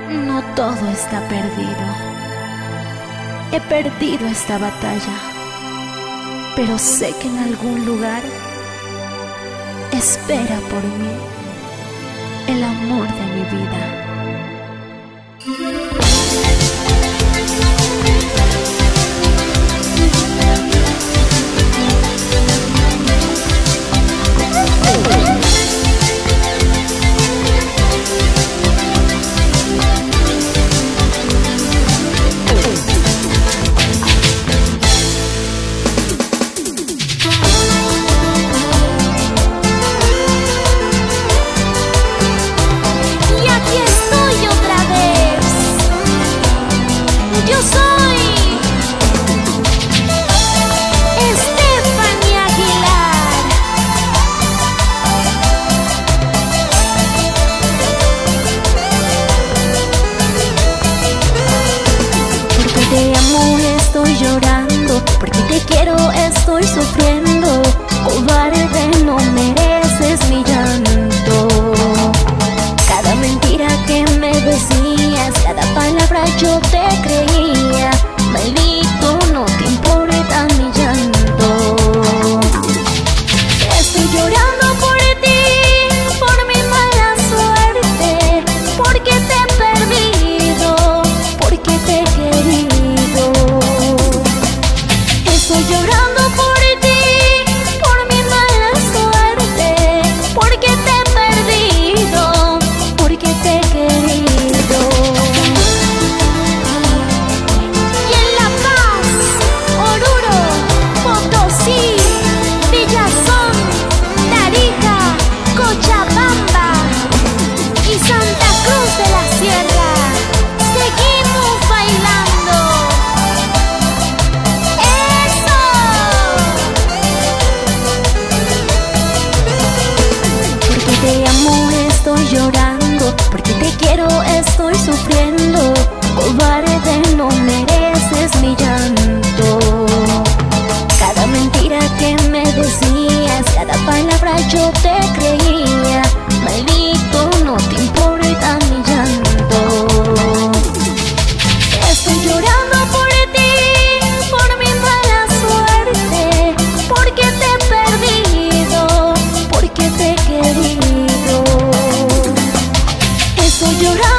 No todo está perdido. He perdido esta batalla, pero sé que en algún lugar espera por mí el amor de mi vida. Estoy llorando, porque te quiero, estoy sufriendo. Cobarde, no mereces mi llanto. Cada mentira que me decías, cada palabra yo te creía. Maldito, no te importa mi llanto. Estoy llorando por ti, por mi mala suerte, porque te he perdido, porque te he querido. Estoy llorando por ti, por mi mala suerte, porque te he perdido, porque te he querido. Y en La Paz, Oruro, Potosí, Villazón, Tarija, Cochabamba y Santa Cruz de la Sierra, seguimos bailando. Estoy llorando, porque te quiero, estoy sufriendo. Cobarde, no mereces mi llanto. Cada mentira que me decías, cada palabra yo te creía. Maldito, no te importa mi llanto. Estoy llorando por ti, por mi mala suerte, porque te he perdido, porque te he querido. Estoy llorando